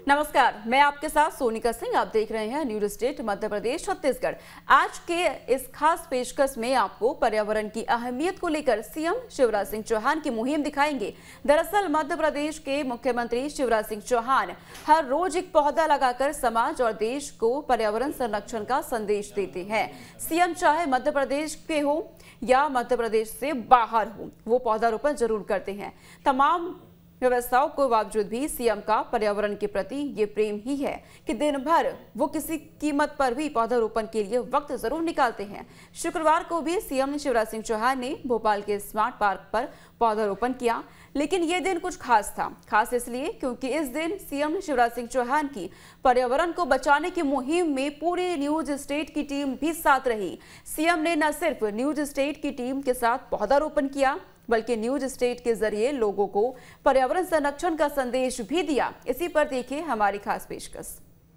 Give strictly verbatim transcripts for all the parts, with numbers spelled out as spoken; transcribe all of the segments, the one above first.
नमस्कार, मैं आपके साथ सोनिका सिंह। आप देख रहे हैं न्यूज स्टेट मध्य प्रदेश छत्तीसगढ़। आज के इस खास पेशकश में आपको पर्यावरण की अहमियत को लेकर सीएम शिवराज सिंह चौहान की मुहिम दिखाएंगे। दरअसल मध्य प्रदेश के मुख्यमंत्री शिवराज सिंह चौहान हर रोज एक पौधा लगाकर समाज और देश को पर्यावरण संरक्षण का संदेश देते हैं। सीएम चाहे मध्य प्रदेश के हो या मध्य प्रदेश से बाहर हो, वो पौधारोपण जरूर करते हैं। तमाम व्यवस्थाओं के बावजूद भी सीएम का पर्यावरण के प्रति ये प्रेम ही है कि दिन भर वो किसी कीमत पर भी पौधारोपण के लिए वक्त जरूर निकालते हैं। शुक्रवार को भी सीएम शिवराज सिंह चौहान ने भोपाल के स्मार्ट पार्क पर पौधारोपण किया, लेकिन ये दिन कुछ खास था। खास इसलिए क्योंकि इस दिन सीएम शिवराज सिंह चौहान की पर्यावरण को बचाने की मुहिम में पूरी न्यूज स्टेट की टीम भी साथ रही। सीएम ने न सिर्फ न्यूज स्टेट की टीम के साथ पौधारोपण किया, बल्कि न्यूज स्टेट के जरिए लोगों को पर्यावरण संरक्षण का संदेश भी दिया। इसी पर देखिए हमारी खास पेशकश।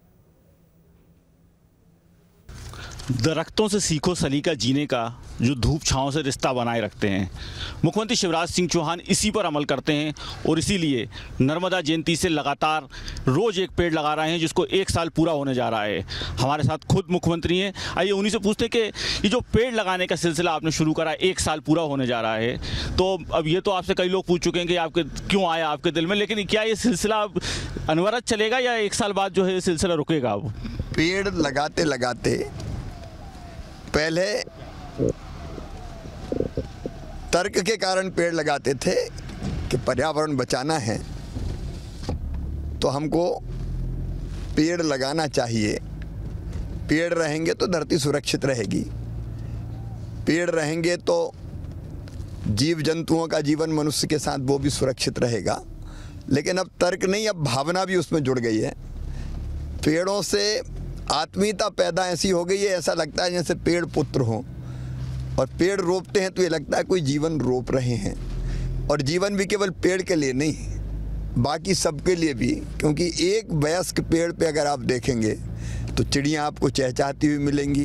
दरख्तों से सीखो सलीका जीने का, जो धूप छांव से रिश्ता बनाए रखते हैं। मुख्यमंत्री शिवराज सिंह चौहान इसी पर अमल करते हैं और इसीलिए नर्मदा जयंती से लगातार रोज एक पेड़ लगा रहे हैं, जिसको एक साल पूरा होने जा रहा है। हमारे साथ खुद मुख्यमंत्री हैं। आइए उन्हीं से पूछते हैं कि ये जो पेड़ लगाने का सिलसिला आपने शुरू करा, एक साल पूरा होने जा रहा है, तो अब ये तो आपसे कई लोग पूछ चुके हैं कि आपके क्यों आया आपके दिल में, लेकिन क्या ये सिलसिला अब अनवरत चलेगा या एक साल बाद जो है ये सिलसिला रुकेगा? अब पेड़ लगाते लगाते पहले तर्क के कारण पेड़ लगाते थे कि पर्यावरण बचाना है तो हमको पेड़ लगाना चाहिए। पेड़ रहेंगे तो धरती सुरक्षित रहेगी, पेड़ रहेंगे तो जीव जंतुओं का जीवन मनुष्य के साथ वो भी सुरक्षित रहेगा। लेकिन अब तर्क नहीं, अब भावना भी उसमें जुड़ गई है। पेड़ों से आत्मीयता पैदा ऐसी हो गई है, ऐसा लगता है जैसे पेड़ पुत्र हों, और पेड़ रोपते हैं तो ये लगता है कोई जीवन रोप रहे हैं। और जीवन भी केवल पेड़ के लिए नहीं, बाकी सबके लिए भी, क्योंकि एक वयस्क पेड़ पे अगर आप देखेंगे तो चिड़ियाँ आपको चहचहाती हुई मिलेंगी,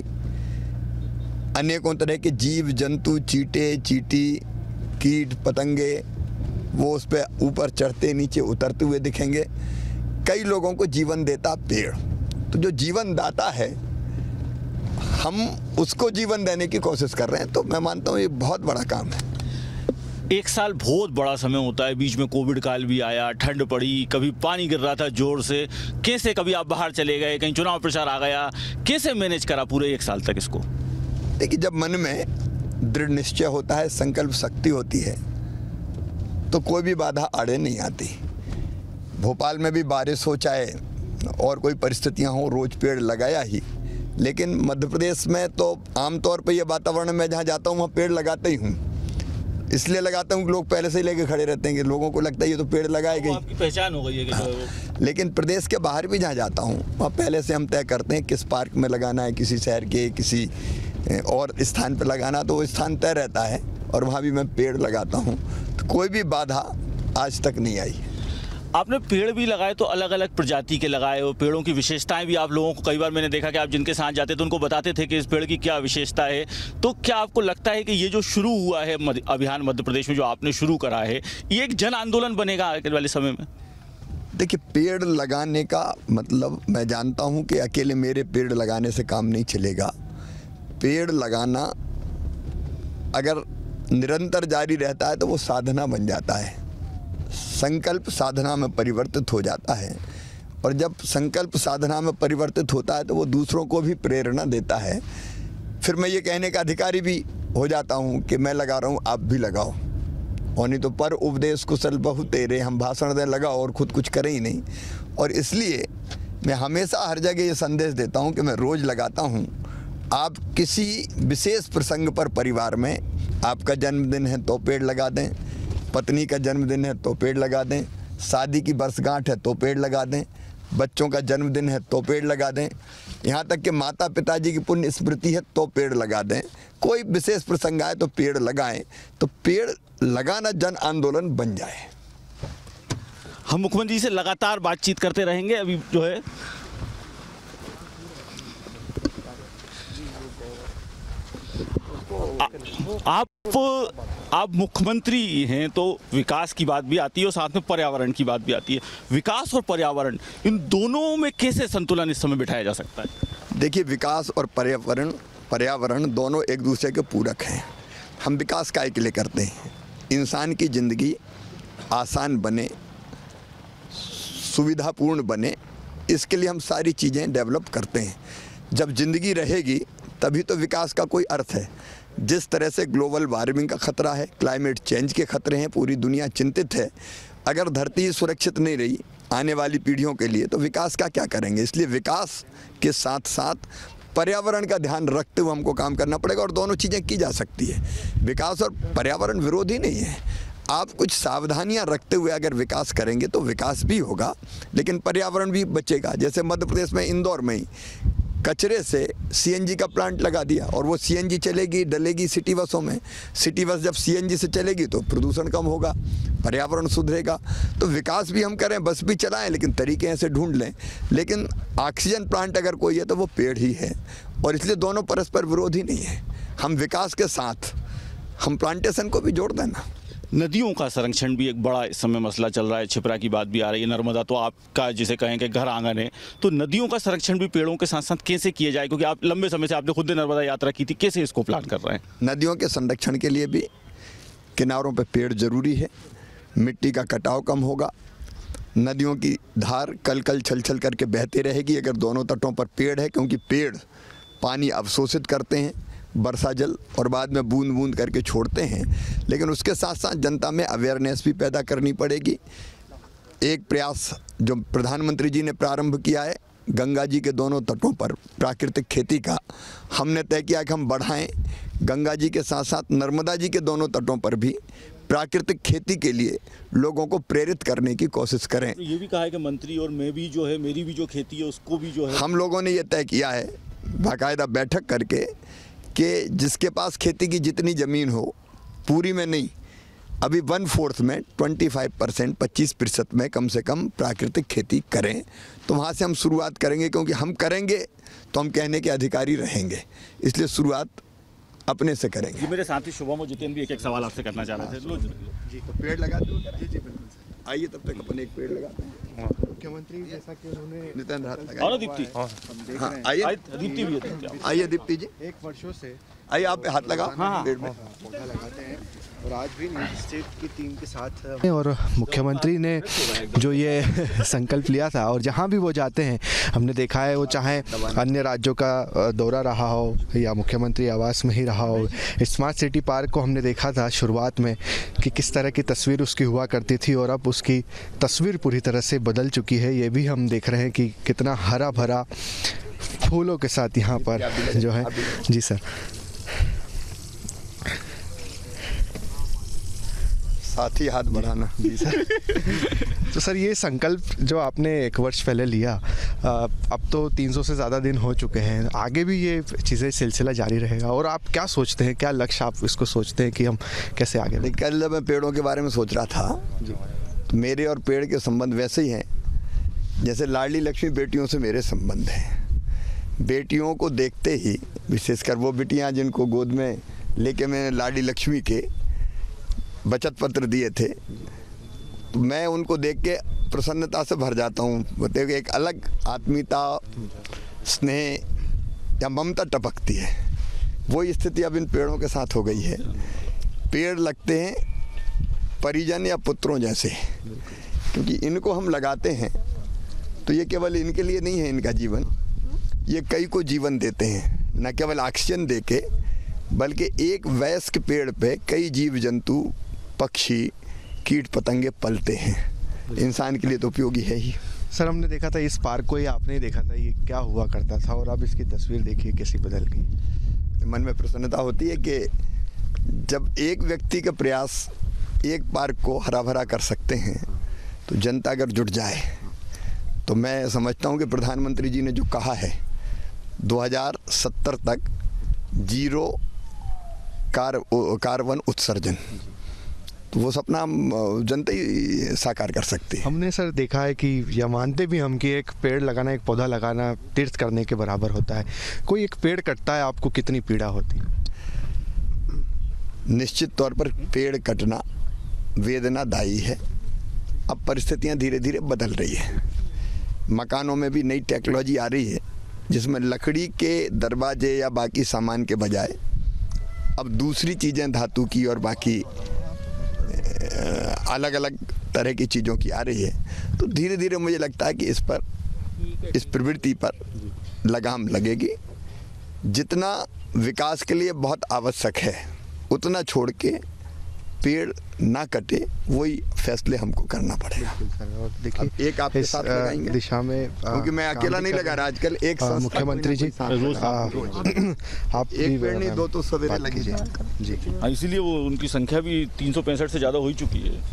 अनेकों तरह के जीव जंतु, चींटे चींटी, कीट पतंगे वो उस पर ऊपर चढ़ते नीचे उतरते हुए दिखेंगे। कई लोगों को जीवन देता पेड़। तो जो जीवन दाता है, हम उसको जीवन देने की कोशिश कर रहे हैं, तो मैं मानता हूँ ये बहुत बड़ा काम है। एक साल बहुत बड़ा समय होता है, बीच में कोविड काल भी आया, ठंड पड़ी, कभी पानी गिर रहा था जोर से, कैसे कभी आप बाहर चले गए, कहीं चुनाव प्रचार आ गया, कैसे मैनेज करा पूरे एक साल तक इसको? देखिए, जब मन में दृढ़ निश्चय होता है, संकल्प शक्ति होती है, तो कोई भी बाधा आड़े नहीं आती। भोपाल में भी बारिश हो चाहे और कोई परिस्थितियां हो, रोज पेड़ लगाया ही। लेकिन मध्य प्रदेश में तो आमतौर पर यह वातावरण में जहाँ जाता हूँ वहाँ पेड़ लगाता ही हूँ। इसलिए लगाता हूँ कि लोग पहले से ही लेके खड़े रहते हैं कि लोगों को लगता है ये तो पेड़ लगाएगी, तो आपकी पहचान हो गई है कि हाँ। लेकिन प्रदेश के बाहर भी जहाँ जाता हूँ वहाँ पहले से हम तय करते हैं किस पार्क में लगाना है, किसी शहर के किसी और स्थान पर लगाना, तो वो स्थान तय रहता है और वहाँ भी मैं पेड़ लगाता हूँ। तो कोई भी बाधा आज तक नहीं आई। आपने पेड़ भी लगाए तो अलग अलग प्रजाति के लगाए हो, पेड़ों की विशेषताएं भी आप लोगों को, कई बार मैंने देखा कि आप जिनके साथ जाते थे उनको बताते थे कि इस पेड़ की क्या विशेषता है। तो क्या आपको लगता है कि ये जो शुरू हुआ है अभियान मध्य प्रदेश में, जो आपने शुरू करा है, ये एक जन आंदोलन बनेगा आने वाले समय में? देखिए, पेड़ लगाने का मतलब मैं जानता हूँ कि अकेले मेरे पेड़ लगाने से काम नहीं चलेगा। पेड़ लगाना अगर निरंतर जारी रहता है तो वो साधना बन जाता है, संकल्प साधना में परिवर्तित हो जाता है। और जब संकल्प साधना में परिवर्तित होता है तो वो दूसरों को भी प्रेरणा देता है। फिर मैं ये कहने का अधिकारी भी हो जाता हूँ कि मैं लगा रहा हूँ, आप भी लगाओ। और नहीं तो पर उपदेश कुशल बहु तेरे, हम भाषण दें लगाओ और खुद कुछ करें ही नहीं। और इसलिए मैं हमेशा हर जगह ये संदेश देता हूँ कि मैं रोज़ लगाता हूँ। आप किसी विशेष प्रसंग पर परिवार में, आपका जन्मदिन है तो पेड़ लगा दें, पत्नी का जन्मदिन है तो पेड़ लगा दें, शादी की वर्षगांठ है तो पेड़ लगा दें, बच्चों का जन्मदिन है तो पेड़ लगा दें, यहाँ तक कि माता पिताजी की पुण्य स्मृति है तो पेड़ लगा दें। कोई विशेष प्रसंग आए तो पेड़ लगाएं, तो पेड़ लगाना जन आंदोलन बन जाए। हम मुख्यमंत्री से लगातार बातचीत करते रहेंगे। अभी जो है आप आप मुख्यमंत्री हैं तो विकास की बात भी आती है और साथ में पर्यावरण की बात भी आती है। विकास और पर्यावरण, इन दोनों में कैसे संतुलन इस समय बिठाया जा सकता है? देखिए, विकास और पर्यावरण पर्यावरण दोनों एक दूसरे के पूरक हैं। हम विकास काय के लिए करते हैं? इंसान की ज़िंदगी आसान बने, सुविधापूर्ण बने, इसके लिए हम सारी चीज़ें डेवलप करते हैं। जब ज़िंदगी रहेगी तभी तो विकास का कोई अर्थ है। जिस तरह से ग्लोबल वार्मिंग का खतरा है, क्लाइमेट चेंज के खतरे हैं, पूरी दुनिया चिंतित है। अगर धरती सुरक्षित नहीं रही आने वाली पीढ़ियों के लिए तो विकास का क्या करेंगे? इसलिए विकास के साथ साथ पर्यावरण का ध्यान रखते हुए हमको काम करना पड़ेगा और दोनों चीज़ें की जा सकती है। विकास और पर्यावरण विरोधी नहीं है। आप कुछ सावधानियां रखते हुए अगर विकास करेंगे तो विकास भी होगा, लेकिन पर्यावरण भी बचेगा। जैसे मध्य प्रदेश में इंदौर में ही कचरे से सीएनजी का प्लांट लगा दिया और वो सीएनजी चलेगी, डलेगी सिटी बसों में। सिटी बस जब सीएनजी से चलेगी तो प्रदूषण कम होगा, पर्यावरण सुधरेगा। तो विकास भी हम करें, बस भी चलाएं, लेकिन तरीके ऐसे ढूंढ लें। लेकिन ऑक्सीजन प्लांट अगर कोई है तो वो पेड़ ही है, और इसलिए दोनों परस्पर विरोधी नहीं है। हम विकास के साथ हम प्लांटेशन को भी जोड़ देना। नदियों का संरक्षण भी एक बड़ा इस समय मसला चल रहा है। छिपरा की बात भी आ रही है, नर्मदा तो आपका जिसे कहें कि घर आंगन है, तो नदियों का संरक्षण भी पेड़ों के साथ साथ कैसे किया जाए? क्योंकि आप लंबे समय से आपने खुद नर्मदा यात्रा की थी, कैसे इसको प्लान कर रहे हैं? नदियों के संरक्षण के लिए भी किनारों पर पेड़ जरूरी है। मिट्टी का कटाव कम होगा, नदियों की धार कल कल छल छल करके बहती रहेगी अगर दोनों तटों पर पेड़ है, क्योंकि पेड़ पानी अवशोषित करते हैं, वर्षा जल, और बाद में बूंद बूंद करके छोड़ते हैं। लेकिन उसके साथ साथ जनता में अवेयरनेस भी पैदा करनी पड़ेगी। एक प्रयास जो प्रधानमंत्री जी ने प्रारंभ किया है गंगा जी के दोनों तटों पर प्राकृतिक खेती का, हमने तय किया कि हम बढ़ाएं। गंगा जी के साथ साथ नर्मदा जी के दोनों तटों पर भी प्राकृतिक खेती के लिए लोगों को प्रेरित करने की कोशिश करें। ये भी कहा है कि मंत्री और मैं भी जो है, मेरी भी जो खेती है उसको भी जो है, हम लोगों ने ये तय किया है बाकायदा बैठक करके कि जिसके पास खेती की जितनी ज़मीन हो, पूरी में नहीं, अभी वन फोर्थ में पच्चीस परसेंट पच्चीस प्रतिशत में कम से कम प्राकृतिक खेती करें। तो वहाँ से हम शुरुआत करेंगे, क्योंकि हम करेंगे तो हम कहने के अधिकारी रहेंगे, इसलिए शुरुआत अपने से करेंगे। मेरे साथी शुभम और जितेंद्र भी एक एक सवाल आपसे करना चाह रहे थे। लो जी, तो पेड़ लगाते हो? जी जी बिल्कुल सर। आइए तब तक अपन एक पेड़ लगाते हैं। मुख्यमंत्री जैसा कि उन्होंने नितिन हाथ और लगाइए। दीप्ति, हाँ आइए, दीप्ति भी है। आइए दीप्ति जी, एक वर्षों से आइए आप हाथ लगाओ पेड़ में। पौधा लगाते हैं और आज भी न्यूज स्टेट की टीम के साथ, और मुख्यमंत्री ने जो ये संकल्प लिया था, और जहाँ भी वो जाते हैं हमने देखा है, वो चाहे अन्य राज्यों का दौरा रहा हो या मुख्यमंत्री आवास में ही रहा हो, स्मार्ट सिटी पार्क को हमने देखा था शुरुआत में कि किस तरह की तस्वीर उसकी हुआ करती थी, और अब उसकी तस्वीर पूरी तरह से बदल चुकी है। ये भी हम देख रहे हैं कि कितना हरा भरा फूलों के साथ यहाँ पर जो है। जी सर, साथ ही हाथ बढ़ाना। जी सर। तो सर, ये संकल्प जो आपने एक वर्ष पहले लिया, अब तो तीन सौ से ज़्यादा दिन हो चुके हैं, आगे भी ये चीज़ें सिलसिला जारी रहेगा? और आप क्या सोचते हैं, क्या लक्ष्य आप इसको सोचते हैं कि हम कैसे आगे बढ़ें? कल जब मैं पेड़ों के बारे में सोच रहा था, तो मेरे और पेड़ के संबंध वैसे ही हैं जैसे लाडली लक्ष्मी बेटियों से मेरे संबंध हैं। बेटियों को देखते ही, विशेषकर वो बेटियां जिनको गोद में लेके मैंने लाडली लक्ष्मी के बचत पत्र दिए थे, तो मैं उनको देख के प्रसन्नता से भर जाता हूँ। बताइए कि एक अलग आत्मीयता, स्नेह या ममता टपकती है। वो स्थिति अब इन पेड़ों के साथ हो गई है। पेड़ लगते हैं परिजन या पुत्रों जैसे, क्योंकि इनको हम लगाते हैं तो ये केवल इनके लिए नहीं है इनका जीवन, ये कई को जीवन देते हैं। न केवल ऑक्सीजन दे के, बल्कि एक वयस्क पेड़ पे कई जीव जंतु, पक्षी, कीट पतंगे पलते हैं। इंसान के लिए तो उपयोगी है ही। सर, हमने देखा था इस पार्क को, ही आपने देखा था ये क्या हुआ करता था, और अब इसकी तस्वीर देखिए कैसी बदल गई। मन में प्रसन्नता होती है कि जब एक व्यक्ति का प्रयास एक पार्क को हरा भरा कर सकते हैं, तो जनता अगर जुट जाए, तो मैं समझता हूँ कि प्रधानमंत्री जी ने जो कहा है दो हज़ार सत्तर तक जीरो कार कार्बन उत्सर्जन, तो वो सपना जनता ही साकार कर सकती है। हमने सर देखा है कि या मानते भी हम कि एक पेड़ लगाना, एक पौधा लगाना तीर्थ करने के बराबर होता है। कोई एक पेड़ कटता है, आपको कितनी पीड़ा होती है? निश्चित तौर पर पेड़ कटना वेदनादायी है। अब परिस्थितियां धीरे धीरे बदल रही है, मकानों में भी नई टेक्नोलॉजी आ रही है जिसमें लकड़ी के दरवाजे या बाकी सामान के बजाय अब दूसरी चीज़ें धातु की और बाकी अलग अलग तरह की चीज़ों की आ रही है। तो धीरे धीरे मुझे लगता है कि इस पर इस प्रवृत्ति पर लगाम लगेगी। जितना विकास के लिए बहुत आवश्यक है उतना छोड़ के पेड़ ना कटे, वही फैसले हमको करना पड़ेगा। और देखिए एक आपके साथ लगाएंगे दिशा में, क्योंकि मैं अकेला नहीं लगा रहा, आजकल एक मुख्यमंत्री जी आप एक पेड़ नहीं दो तो सवेरे लगे जी। इसीलिए वो उनकी संख्या भी तीन सौ पैंसठ से ज़्यादा हो ही चुकी है।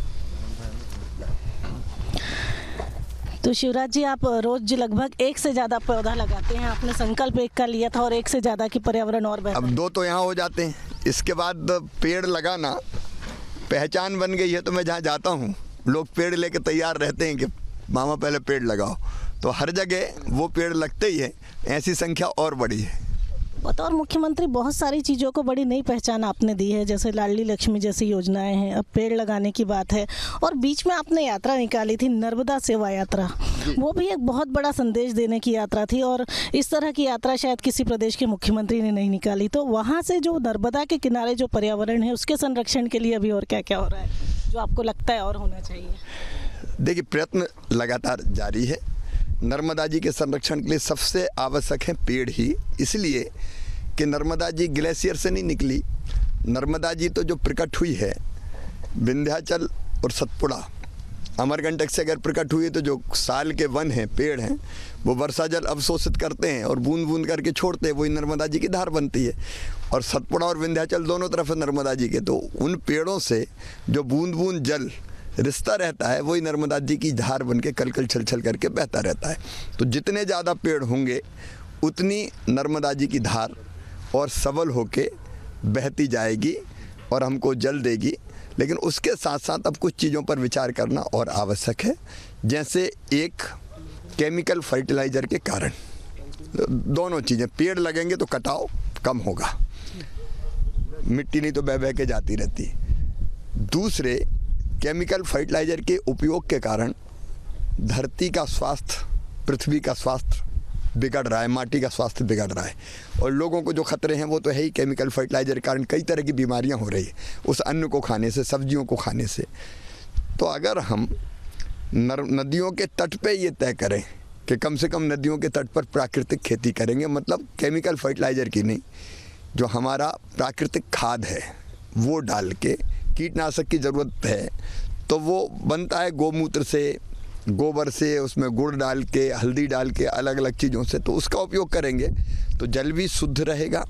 तो शिवराज जी, आप रोज लगभग एक से ज़्यादा पौधा लगाते हैं, आपने संकल्प एक का लिया था और एक से ज़्यादा की पर्यावरण और बेहतर। अब दो तो यहाँ हो जाते हैं, इसके बाद पेड़ लगाना पहचान बन गई है। तो मैं जहाँ जाता हूँ लोग पेड़ लेके तैयार रहते हैं कि मामा पहले पेड़ लगाओ, तो हर जगह वो पेड़ लगते ही है। ऐसी संख्या और बड़ी है। बतौर मुख्यमंत्री बहुत सारी चीज़ों को बड़ी नई पहचान आपने दी है, जैसे लाडली लक्ष्मी जैसी योजनाएं हैं, अब पेड़ लगाने की बात है, और बीच में आपने यात्रा निकाली थी नर्मदा सेवा यात्रा, वो भी एक बहुत बड़ा संदेश देने की यात्रा थी और इस तरह की यात्रा शायद किसी प्रदेश के मुख्यमंत्री ने नहीं निकाली। तो वहाँ से जो नर्मदा के किनारे जो पर्यावरण है उसके संरक्षण के लिए अभी और क्या क्या हो रहा है जो आपको लगता है और होना चाहिए? देखिए, प्रयत्न लगातार जारी है। नर्मदा जी के संरक्षण के लिए सबसे आवश्यक है पेड़ ही, इसलिए कि नर्मदा जी ग्लेशियर से नहीं निकली। नर्मदा जी तो जो प्रकट हुई है विंध्याचल और सतपुड़ा, अमरकंटक से अगर प्रकट हुई तो जो साल के वन हैं, पेड़ हैं, वो वर्षा जल अवशोषित करते हैं और बूंद बूंद करके छोड़ते हैं, वही नर्मदा जी की धार बनती है। और सतपुड़ा और विंध्याचल दोनों तरफ है नर्मदा जी के, तो उन पेड़ों से जो बूंद बूंद जल रिश्ता रहता है वही नर्मदा जी की धार बन के कल कल छल छल करके बहता रहता है। तो जितने ज़्यादा पेड़ होंगे उतनी नर्मदा जी की धार और सबल होके बहती जाएगी और हमको जल देगी। लेकिन उसके साथ साथ अब कुछ चीज़ों पर विचार करना और आवश्यक है, जैसे एक केमिकल फर्टिलाइज़र के कारण दोनों चीज़ें, पेड़ लगेंगे तो कटाव कम होगा, मिट्टी नहीं तो बह बह के जाती रहती। दूसरे, केमिकल फर्टिलाइज़र के उपयोग के कारण धरती का स्वास्थ्य, पृथ्वी का स्वास्थ्य बिगड़ रहा है, माटी का स्वास्थ्य बिगड़ रहा है और लोगों को जो खतरे हैं वो तो है ही। केमिकल फर्टिलाइज़र के कारण कई तरह की बीमारियां हो रही है उस अन्न को खाने से, सब्जियों को खाने से। तो अगर हम नर नदियों के तट पे ये तय करें कि कम से कम नदियों के तट पर प्राकृतिक खेती करेंगे, मतलब केमिकल फर्टिलाइज़र की नहीं, जो हमारा प्राकृतिक खाद है वो डाल के, कीटनाशक की ज़रूरत है तो वो बनता है गोमूत्र से, गोबर से, उसमें गुड़ डाल के, हल्दी डाल के, अलग अलग चीज़ों से, तो उसका उपयोग करेंगे तो जल भी शुद्ध रहेगा।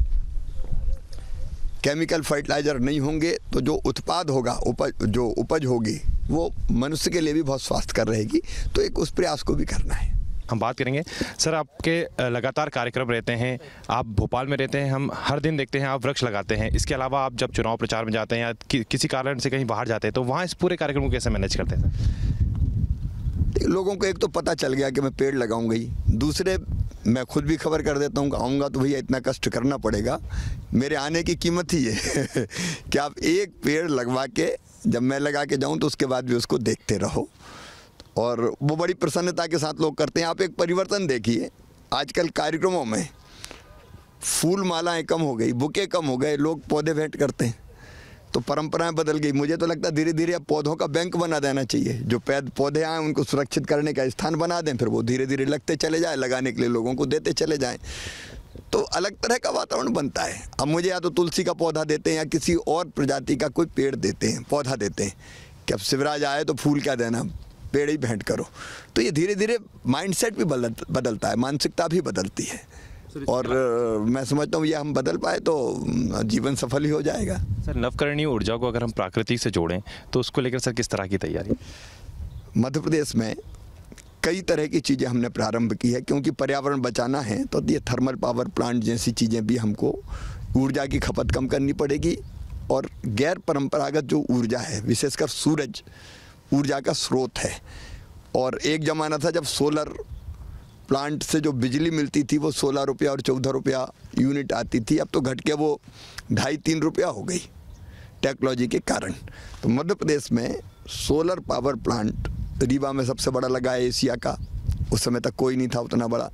केमिकल फर्टिलाइज़र नहीं होंगे तो जो उत्पाद होगा, उपज जो उपज होगी वो मनुष्य के लिए भी बहुत स्वास्थ्यकर रहेगी। तो एक उस प्रयास को भी करना है। हम बात करेंगे सर, आपके लगातार कार्यक्रम रहते हैं, आप भोपाल में रहते हैं, हम हर दिन देखते हैं आप वृक्ष लगाते हैं। इसके अलावा आप जब चुनाव प्रचार में जाते हैं या कि, किसी कारण से कहीं बाहर जाते हैं तो वहाँ इस पूरे कार्यक्रम को कैसे मैनेज करते हैं सर? लोगों को एक तो पता चल गया कि मैं पेड़ लगाऊंगा ही, दूसरे मैं खुद भी खबर कर देता हूँ, आऊँगा तो भैया इतना कष्ट करना पड़ेगा, मेरे आने की कीमत ही है कि आप एक पेड़ लगवा के, जब मैं लगा के जाऊँ तो उसके बाद भी उसको देखते रहो, और वो बड़ी प्रसन्नता के साथ लोग करते हैं। आप एक परिवर्तन देखिए, आजकल कार्यक्रमों में फूल मालाएं कम हो गई, बुके कम हो गए, लोग पौधे भेंट करते हैं, तो परंपराएं बदल गई। मुझे तो लगता है धीरे धीरे अब पौधों का बैंक बना देना चाहिए, जो पैद पौधे आए उनको सुरक्षित करने का स्थान बना दें, फिर वो धीरे धीरे लगते चले जाए, लगाने के लिए लोगों को देते चले जाएं, तो अलग तरह का वातावरण बनता है। अब मुझे या तो तुलसी का पौधा देते हैं या किसी और प्रजाति का कोई पेड़ देते हैं, पौधा देते हैं कि अब शिवराज आए तो फूल क्या देना, पेड़ ही भेंट करो। तो ये धीरे धीरे माइंडसेट भी बदल बदलता है, मानसिकता भी बदलती है, और मैं समझता हूँ ये हम बदल पाए तो जीवन सफल ही हो जाएगा। सर, नवकरणीय ऊर्जा को अगर हम प्रकृति से जोड़ें तो उसको लेकर सर किस तरह की तैयारी? मध्य प्रदेश में कई तरह की चीज़ें हमने प्रारंभ की है, क्योंकि पर्यावरण बचाना है तो ये थर्मल पावर प्लांट जैसी चीज़ें भी हमको ऊर्जा की खपत कम करनी पड़ेगी। और गैर परंपरागत जो ऊर्जा है, विशेषकर सूरज ऊर्जा का स्रोत है, और एक ज़माना था जब सोलर प्लांट से जो बिजली मिलती थी वो सोलह रुपया और चौदह रुपया यूनिट आती थी, अब तो घट के वो ढाई तीन रुपया हो गई। टेक्नोलॉजी के कारण। तो मध्य प्रदेश में सोलर पावर प्लांट रीवा में सबसे बड़ा लगा है एशिया का, उस समय तक कोई नहीं था उतना बड़ा।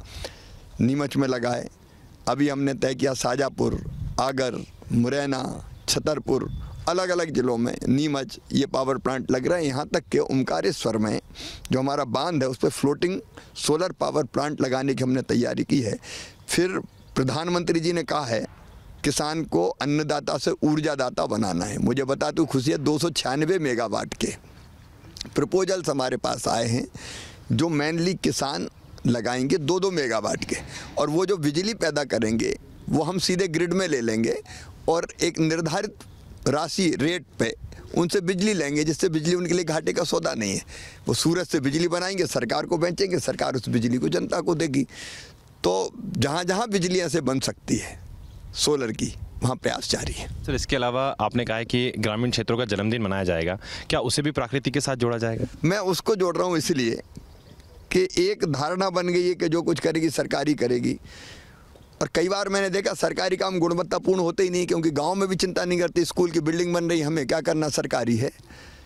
नीमच में लगा है, अभी हमने तय किया शाजापुर, आगर, मुरैना, छतरपुर, अलग अलग ज़िलों में नीमच ये पावर प्लांट लग रहे हैं। यहाँ तक कि ओमकारेश्वर में जो हमारा बांध है उस पर फ्लोटिंग सोलर पावर प्लांट लगाने की हमने तैयारी की है। फिर प्रधानमंत्री जी ने कहा है किसान को अन्नदाता से ऊर्जादाता बनाना है। मुझे बता दूँ खुशी है, दो सौ छियानवे मेगावाट के प्रपोजल्स हमारे पास आए हैं जो मेनली किसान लगाएंगे दो दो मेगावाट के, और वो जो बिजली पैदा करेंगे वो हम सीधे ग्रिड में ले लेंगे और एक निर्धारित राशि रेट पे उनसे बिजली लेंगे, जिससे बिजली उनके लिए घाटे का सौदा नहीं है। वो सूरज से बिजली बनाएंगे, सरकार को बेचेंगे, सरकार उस बिजली को जनता को देगी। तो जहाँ जहाँ बिजली ऐसे बन सकती है सोलर की, वहाँ प्रयास जारी है। सर, इसके अलावा आपने कहा है कि ग्रामीण क्षेत्रों का जन्मदिन मनाया जाएगा, क्या उसे भी प्रकृति के साथ जोड़ा जाएगा? मैं उसको जोड़ रहा हूँ इसलिए कि एक धारणा बन गई है कि जो कुछ करेगी सरकारी करेगी, और कई बार मैंने देखा सरकारी काम गुणवत्तापूर्ण होते ही नहीं, क्योंकि गांव में भी चिंता नहीं करते। स्कूल की बिल्डिंग बन रही है, हमें क्या करना, सरकारी है।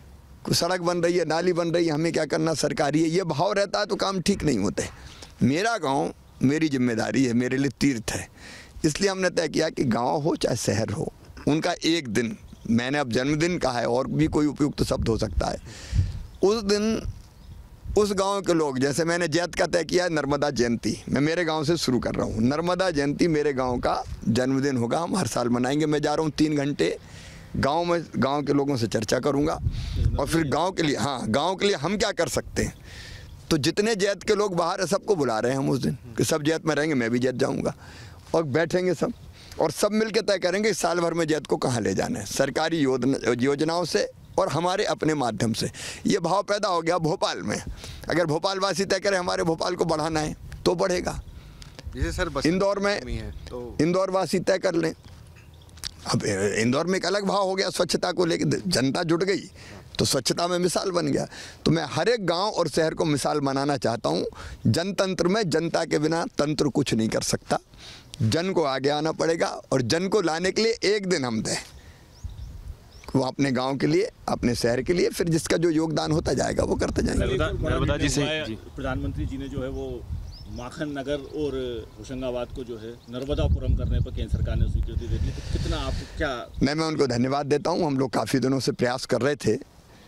सड़क बन रही है, नाली बन रही है, हमें क्या करना, सरकारी है। ये भाव रहता है तो काम ठीक नहीं होते। मेरा गांव मेरी जिम्मेदारी है, मेरे लिए तीर्थ है, इसलिए हमने तय किया कि गाँव हो चाहे शहर हो, उनका एक दिन, मैंने अब जन्मदिन कहा है और भी कोई उपयुक्त शब्द हो सकता है, उस दिन उस गांव के लोग, जैसे मैंने जैत का तय किया है नर्मदा जयंती, मैं मेरे गांव से शुरू कर रहा हूं। नर्मदा जयंती मेरे गांव का जन्मदिन होगा, हम हर साल मनाएंगे। मैं जा रहा हूं तीन घंटे गांव में, गांव के लोगों से चर्चा करूंगा और फिर गांव के लिए, हाँ गांव के लिए हम क्या कर सकते हैं। तो जितने जैत के लोग बाहर है सबको बुला रहे हैं हम उस दिन, कि सब जैत में रहेंगे, मैं भी जैत जाऊँगा और बैठेंगे सब, और सब मिल के तय करेंगे साल भर में जैत को कहाँ ले जाना है, सरकारी योजना योजनाओं से और हमारे अपने माध्यम से। ये भाव पैदा हो गया भोपाल में। अगर भोपाल वासी तय करें हमारे भोपाल को बढ़ाना है तो बढ़ेगा। जैसे सर इंदौर में है तो इंदौर वासी तय कर लें। अब इंदौर में एक अलग भाव हो गया स्वच्छता को लेकर, जनता जुट गई तो स्वच्छता में मिसाल बन गया। तो मैं हर एक गांव और शहर को मिसाल बनाना चाहता हूं। जनतंत्र में जनता के बिना तंत्र कुछ नहीं कर सकता। जन को आगे आना पड़ेगा और जन को लाने के लिए एक दिन हम दें, वो अपने गांव के लिए, अपने शहर के लिए, फिर जिसका जो योगदान होता जाएगा वो करते जाएंगे। नर्मदा जी से प्रधानमंत्री जी ने जो है वो माखन नगर और होशंगाबाद को जो है नर्मदापुरम करने पर केंद्र सरकार ने स्वीकृति दे दी, तो कितना आप क्या? मैं मैं उनको धन्यवाद देता हूं। हम लोग काफ़ी दिनों से प्रयास कर रहे थे।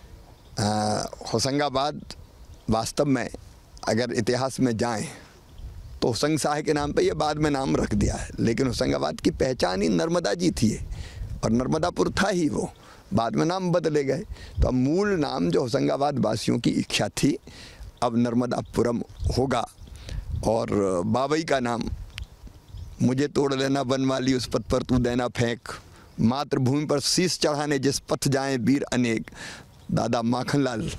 होशंगाबाद वास्तव में अगर इतिहास में जाएं तो होशंग शाह के नाम पे ये बाद में नाम रख दिया है, लेकिन होशंगाबाद की पहचान ही नर्मदा जी थी और नर्मदापुर था ही, वो बाद में नाम बदले गए। तो अब मूल नाम जो होशंगाबाद वासियों की इच्छा थी अब नर्मदापुरम होगा। और बाबई का नाम, मुझे तोड़ लेना वन वाली उस पथ पर तू देना फेंक, मातृभूमि पर शीश चढ़ाने जिस पथ जाएं वीर अनेक, दादा माखनलाल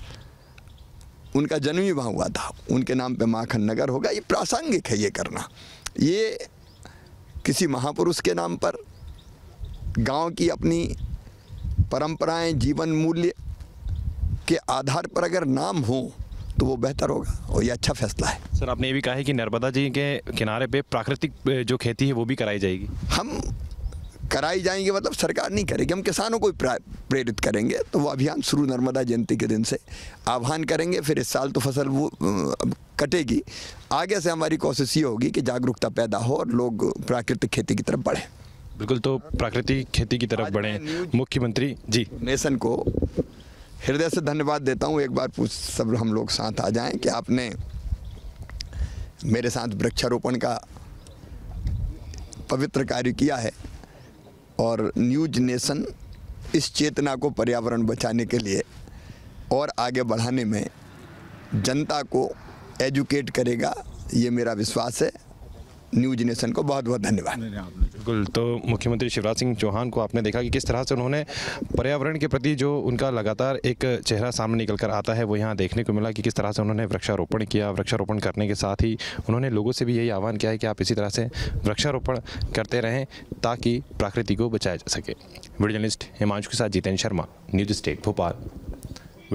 उनका जन्म ही वहाँ हुआ था, उनके नाम पे माखन नगर होगा। ये प्रासंगिक है ये करना। ये किसी महापुरुष के नाम पर, गांव की अपनी परंपराएं, जीवन मूल्य के आधार पर अगर नाम हो तो वो बेहतर होगा और ये अच्छा फैसला है। सर, आपने ये भी कहा है कि नर्मदा जी के किनारे पे प्राकृतिक जो खेती है वो भी कराई जाएगी। हम कराई जाएंगे मतलब सरकार नहीं करेगी, हम किसानों को प्रेरित करेंगे। तो वो अभियान शुरू नर्मदा जयंती के दिन से आह्वान करेंगे। फिर इस साल तो फसल वो कटेगी, आगे से हमारी कोशिश ये होगी कि जागरूकता पैदा हो और लोग प्राकृतिक खेती की तरफ बढ़ें। बिल्कुल, तो प्राकृतिक खेती की तरफ बढ़ें। मुख्यमंत्री जी नेशन को हृदय से धन्यवाद देता हूँ। एक बार पूछ सब हम लोग साथ आ जाएं कि आपने मेरे साथ वृक्षारोपण का पवित्र कार्य किया है और न्यूज नेशन इस चेतना को पर्यावरण बचाने के लिए और आगे बढ़ाने में जनता को एजुकेट करेगा, ये मेरा विश्वास है। न्यूज नेशन को बहुत बहुत धन्यवाद। बिल्कुल, तो मुख्यमंत्री शिवराज सिंह चौहान को आपने देखा कि किस तरह से उन्होंने पर्यावरण के प्रति जो उनका लगातार एक चेहरा सामने निकल कर आता है वो यहाँ देखने को मिला कि किस तरह से उन्होंने वृक्षारोपण किया। वृक्षारोपण करने के साथ ही उन्होंने लोगों से भी यही आह्वान किया है कि आप इसी तरह से वृक्षारोपण करते रहें ताकि प्रकृति को बचाया जा सके। वीडियो जर्नलिस्ट हिमांशु के साथ जितेंद्र शर्मा, न्यूज स्टेट भोपाल।